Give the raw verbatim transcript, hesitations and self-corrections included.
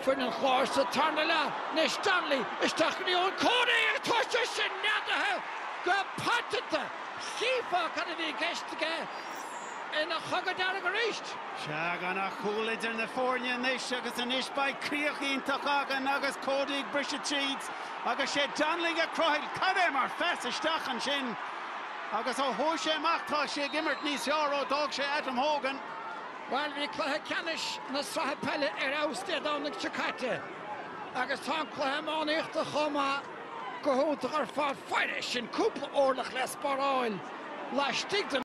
Finn and Clare to turn the la. Nish Stanley is talking on Cody. A touch of shin now to her. Go patted the Sifa can be guest again. In a Hoggadara Garist. Shagana Coolidge in the Fornia Nish, Agus and Ish by Creachin Takagan, Agus Cody, Brisha Cheats, Agus Shed Donling a Croil, Kadem or Fess a Stachan Shin, Agus O Hoshe Machta, She Gimmert Nisoro, Dog She Adam Hogan. Well, we Clare Canish, Nasra Pellet, Erausted on the Chicate. Agus Tom Clare Monich the Homa, Go to our far finish in Couple Orlach Les Baroil. Lash Digden.